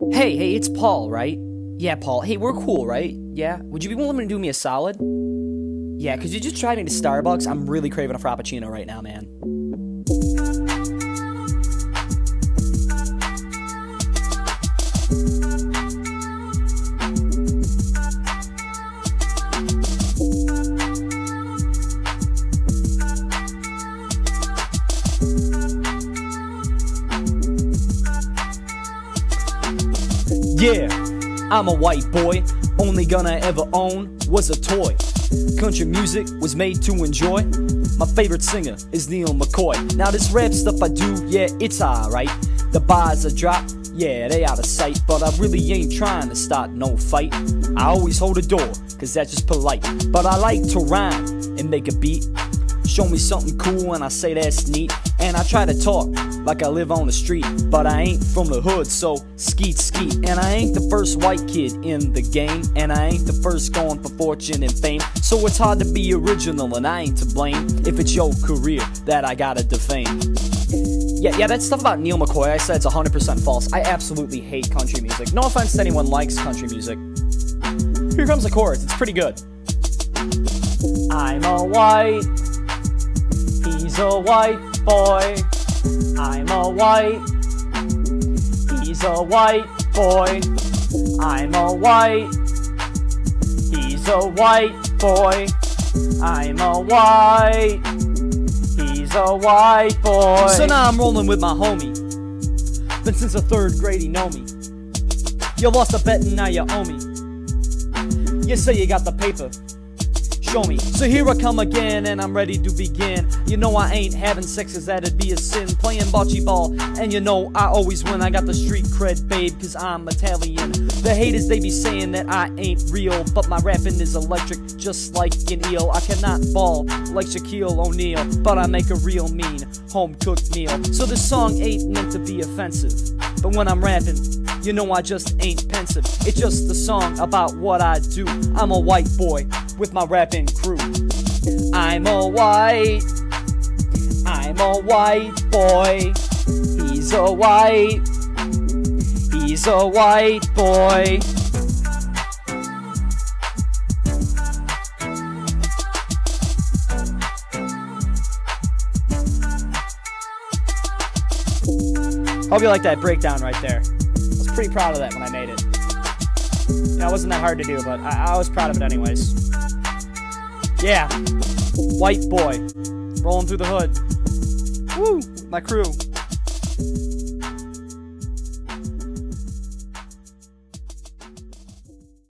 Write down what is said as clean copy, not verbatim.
Hey, it's Paul, right? Yeah, Paul. Hey, we're cool, right? Yeah? Would you be willing to do me a solid? Yeah, could you just drive me to Starbucks? I'm really craving a Frappuccino right now, man. Yeah, I'm a white boy, only gun I ever own was a toy. Country music was made to enjoy. My favorite singer is Neil McCoy. Now this rap stuff I do, yeah, it's alright. The bars I drop, yeah, they out of sight. But I really ain't trying to start no fight. I always hold a door, cause that's just polite. But I like to rhyme and make a beat. Show me something cool and I say that's neat. And I try to talk like I live on the street, but I ain't from the hood, so skeet skeet. And I ain't the first white kid in the game, and I ain't the first going for fortune and fame. So it's hard to be original and I ain't to blame if it's your career that I gotta defame. Yeah, that stuff about Neil McCoy I said it's 100% false. I absolutely hate country music. No offense to anyone likes country music. Here comes the chorus, it's pretty good. I'm a white, he's a white boy. I'm a white, he's a white boy. I'm a white, he's a white boy. I'm a white, he's a white boy. So now I'm rolling with my homie. Been since the 3rd grade he know me. You lost a bet and now you owe me. You say you got the paper, show me. So here I come again and I'm ready to begin. You know I ain't having sex cause that'd be a sin. Playing bocce ball and you know I always win. I got the street cred, babe, cause I'm Italian. The haters they be saying that I ain't real, but my rapping is electric just like an eel. I cannot ball like Shaquille O'Neal, but I make a real mean home-cooked meal. So this song ain't meant to be offensive, but when I'm rapping, you know I just ain't pensive. It's just a song about what I do. I'm a white boy with my rapping crew. I'm a white boy. He's a white boy. Hope you like that breakdown right there. I was pretty proud of that when I made it. Yeah, it wasn't that hard to do, but I was proud of it anyways. Yeah, white boy, rolling through the hood. Woo, my crew.